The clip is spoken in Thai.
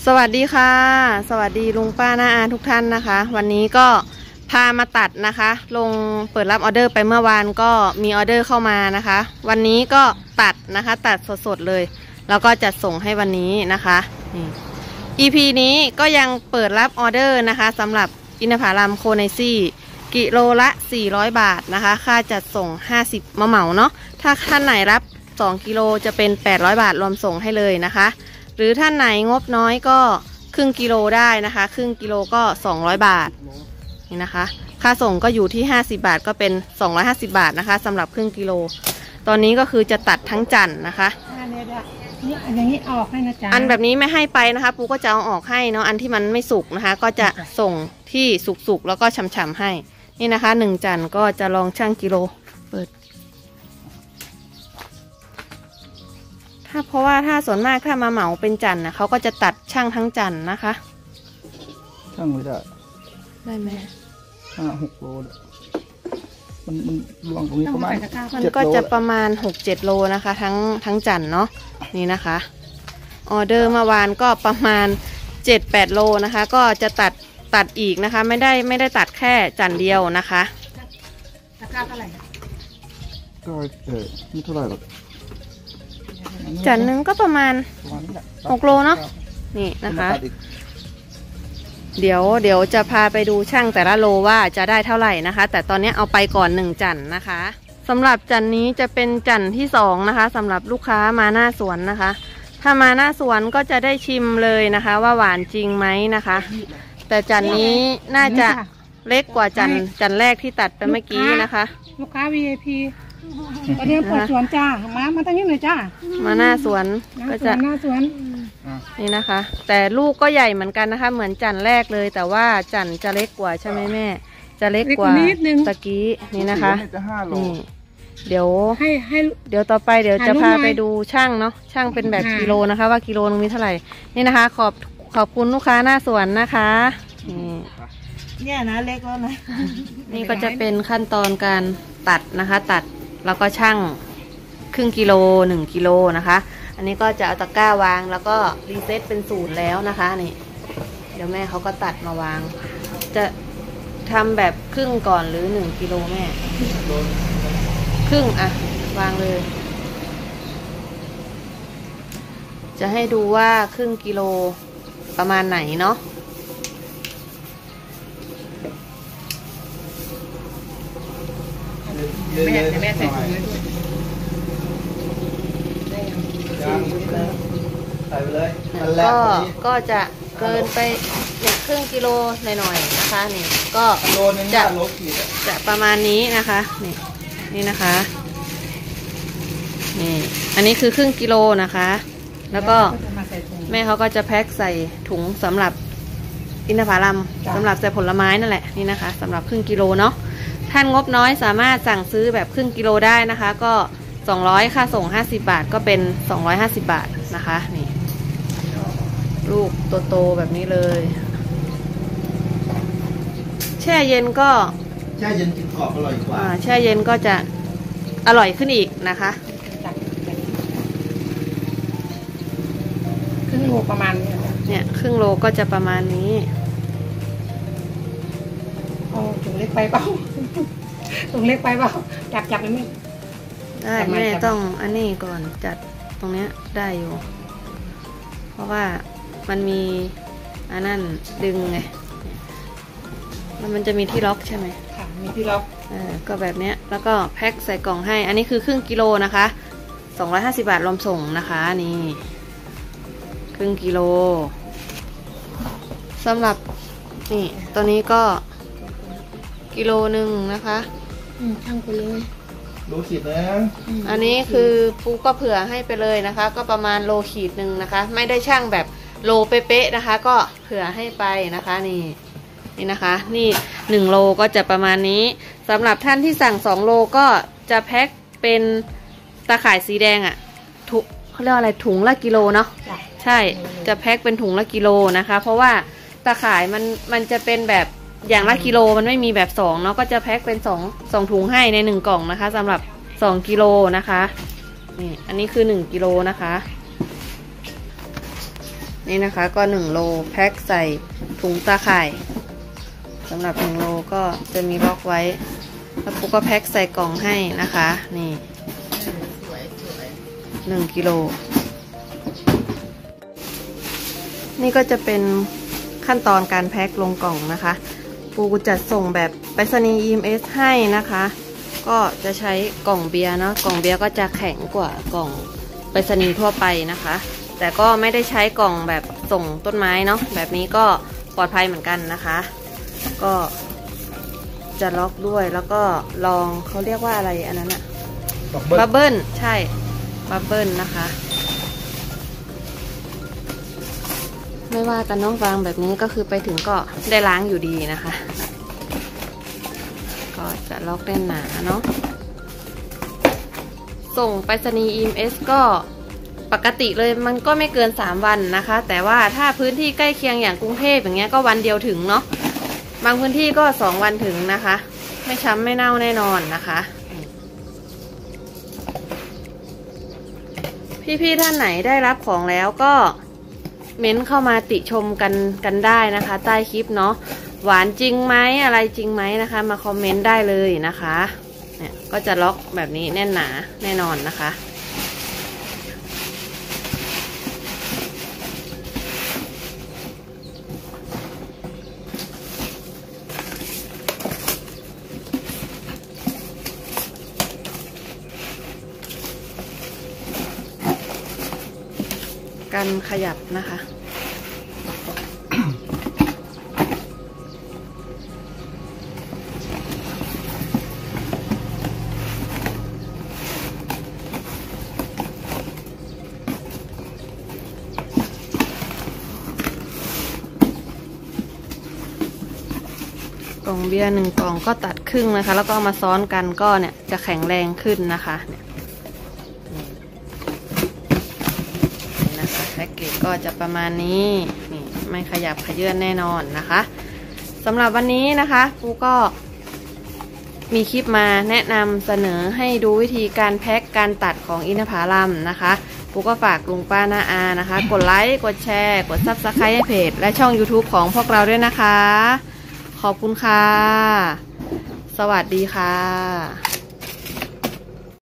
สวัสดีค่ะสวัสดีลุงป้าน้าอาทุกท่านนะคะวันนี้ก็พามาตัดนะคะลงเปิดรับออเดอร์ไปเมื่อวานก็มีออเดอร์เข้ามานะคะวันนี้ก็ตัดนะคะตัดสดๆเลยแล้วก็จัดส่งให้วันนี้นะคะนี่ EP นี้ก็ยังเปิดรับออเดอร์นะคะสำหรับอินทผลัมโคไนซี่กิโลละ400 บาทนะคะค่าจัดส่ง50เหมาเนาะถ้าท่านไหนรับ2กิโลจะเป็น800 บาทรวมส่งให้เลยนะคะหรือท่านไหนงบน้อยก็ครึ่งกิโลได้นะคะครึ่งกิโลก็200 บาทนี่นะคะค่าส่งก็อยู่ที่50 บาทก็เป็น250 บาทนะคะสำหรับครึ่งกิโลตอนนี้ก็คือจะตัดทั้งจันทร์นะคะนี่อย่างนี้ออกให้นะจ๊ะอันแบบนี้ไม่ให้ไปนะคะปูก็จะเอาออกให้เนาะอันที่มันไม่สุกนะคะก็จะส่งที่สุกๆแล้วก็ฉ่ำๆให้นี่นะคะ1จันทร์ก็จะลองชั่งกิโลเปิดเพราะว่าถ้าส่วนมากถ้ามาเหมาเป็นจันนะเขาก็จะตัดช่างทั้งจันนะคะช่างไม่ได้ไหม 6 โลมันรวงตรงนี้ประมาณมันก็จะประมาณ6-7 โลนะคะทั้งจันเนาะนี่นะคะออเดอร์เมื่อวานก็ประมาณ7-8 โลนะคะก็จะตัดอีกนะคะไม่ได้ตัดแค่จันเดียวนะคะราคาเท่าไหร่ก็ไม่เท่าไหร่หรอกจันหนึ่งก็ประมาณ6 โลเนาะนี่นะคะเดี๋ยวจะพาไปดูช่างแต่ละโลว่าจะได้เท่าไหร่นะคะแต่ตอนนี้เอาไปก่อน1จันนะคะสำหรับจันนี้จะเป็นจันที่2นะคะสำหรับลูกค้ามาหน้าสวนนะคะถ้ามาหน้าสวนก็จะได้ชิมเลยนะคะว่าหวานจริงไหมนะคะแต่จันนี้น่าจะเล็กกว่าจันแรกที่ตัดไปเมื่อกี้นะคะลูกค้า VIPประเดี๋ยวเปิดสวนจ้ามาตั้งนี้หน่อยจ้ามาหน้าสวนก็จะหน้าสวนนี่นะคะแต่ลูกก็ใหญ่เหมือนกันนะคะเหมือนจันแรกเลยแต่ว่าจันจะเล็กกว่าใช่ไหมแม่จะเล็กกว่าตะกี้นี่นะคะนี่เดี๋ยวต่อไปเดี๋ยวจะพาไปดูช่างเนาะช่างเป็นแบบกิโลนะคะว่ากิโลนึงมีเท่าไหร่นี่นะคะขอบคุณลูกค้าหน้าสวนนะคะเนี่ยนะเล็กแล้วนะนี่ก็จะเป็นขั้นตอนการตัดนะคะตัดแล้วก็ชั่งครึ่งกิโล1 กิโลนะคะอันนี้ก็จะเอาตะกร้าวางแล้วก็รีเซ็ตเป็น0แล้วนะคะนี่เดี๋ยวแม่เขาก็ตัดมาวางจะทำแบบครึ่งก่อนหรือ1 กิโลแม่ครึ่งอะวางเลยจะให้ดูว่าครึ่งกิโลประมาณไหนเนาะแม่ใส่ถุงเลยใส่ไปเลยก็จะเกินไปเนี่ยครึ่งกิโลหน่อยๆนะคะนี่ก็จะประมาณนี้นะคะนี่นะคะนี่อันนี้คือครึ่งกิโลนะคะแล้วก็แม่เขาก็จะแพ็คใส่ถุงสำหรับอินทผลัมสำหรับใส่ผลไม้นั่นแหละนี่นะคะสำหรับครึ่งกิโลเนาะท่านงบน้อยสามารถสั่งซื้อแบบครึ่งกิโลได้นะคะก็200ค่าส่ง50 บาทก็เป็น250 บาทนะคะนี่ลูกโตๆแบบนี้เลยแช่เย็นก็แช่เย็นกินกรอบอร่อยกว่าแช่เย็นก็จะอร่อยขึ้นอีกนะคะครึ่งโลประมาณเนี่ยครึ่งโลก็จะประมาณนี้ถุงเล็กไปเปล่าถุงเล็กไปเปล่าจับมันไม่ได้แม่ต้องอันนี้ก่อนจัดตรงเนี้ยได้อยู่เพราะว่ามันมีอันนั้นดึงไงมันจะมีที่ล็อกใช่ไหมค่ะมีที่ล็อกก็แบบเนี้ยแล้วก็แพ็คใส่กล่องให้อันนี้คือครึ่งกิโลนะคะ250 บาทรวมส่งนะคะนี่ครึ่งกิโลสำหรับนี่ตัวนี้ก็กิโลหนึ่งนะคะช่างไปเลยโลขีดนะอันนี้คือปูก็เผื่อให้ไปเลยนะคะก็ประมาณโลขีดหนึ่งนะคะไม่ได้ช่างแบบโลเป๊ะๆนะคะก็เผื่อให้ไปนะคะนี่นะคะนี่1 โลก็จะประมาณนี้สำหรับท่านที่สั่ง2 โลก็จะแพ็คเป็นตะข่ายสีแดงอ่ะเขาเรียกอะไรถุงละกิโลเนาะใช่จะแพ็คเป็นถุงละกิโลนะคะเพราะว่าตะข่ายมันจะเป็นแบบอย่างละกิโลมันไม่มีแบบ2เนาะก็จะแพ็คเป็น2ถุงให้ใน1 กล่องนะคะสำหรับ2 กิโลนะคะนี่อันนี้คือ1 กิโลนะคะนี่นะคะก็1โลแพ็คใส่ถุงตาข่ายสำหรับ1โลก็จะมีล็อกไว้แล้วปุ๊กก็แพ็คใส่กล่องให้นะคะนี่1 กิโลนี่ก็จะเป็นขั้นตอนการแพ็คลงกล่องนะคะปูจัดส่งแบบไปรษณีย์ EMS ให้นะคะก็จะใช้กล่องเบียร์เนาะกล่องเบียร์ก็จะแข็งกว่ากล่องไปรษณีย์ทั่วไปนะคะแต่ก็ไม่ได้ใช้กล่องแบบส่งต้นไม้เนาะแบบนี้ก็ปลอดภัยเหมือนกันนะคะก็จะล็อกด้วยแล้วก็ลองเขาเรียกว่าอะไรอันนั้นอะบับเบิ้ลใช่บับเบิ้ลนะคะไม่ว่ากันน้องวางแบบนี้ก็คือไปถึงก็ได้ล้างอยู่ดีนะคะก็จะล็อกแน่นหนาเนาะส่งไปรษณีย์ EMS ก็ปกติเลยมันก็ไม่เกิน3วันนะคะแต่ว่าถ้าพื้นที่ใกล้เคียงอย่างกรุงเทพอย่างเงี้ยก็วันเดียวถึงเนาะบางพื้นที่ก็2วันถึงนะคะไม่ช้ำไม่เน่าแน่นอนนะคะพี่ๆท่านไหนได้รับของแล้วก็เม้นเข้ามาติชมกันได้นะคะใต้คลิปเนาะหวานจริงไหมอะไรจริงไหมนะคะมาคอมเมนต์ได้เลยนะคะเนี่ยก็จะล็อกแบบนี้แน่นหนาแน่นอนนะคะการขยับนะคะกล่องเบียร์1 กล่องก็ตัดครึ่งนะคะแล้วก็เอามาซ้อนกันก็เนี่ยจะแข็งแรงขึ้นนะคะเนี่ยแพ็กเกจก็จะประมาณนี้นี่ไม่ขยับขยื่นแน่นอนนะคะสำหรับวันนี้นะคะปูก็มีคลิปมาแนะนำเสนอให้ดูวิธีการแพ็กการตัดของอินทผลัมนะคะปูก็ฝากลุงป้าน้าอานะคะกดไลค์กดแชร์กด Subscribe ให้เพจและช่อง YouTube ของพวกเราด้วยนะคะขอบคุณค่ะสวัสดีค่ะ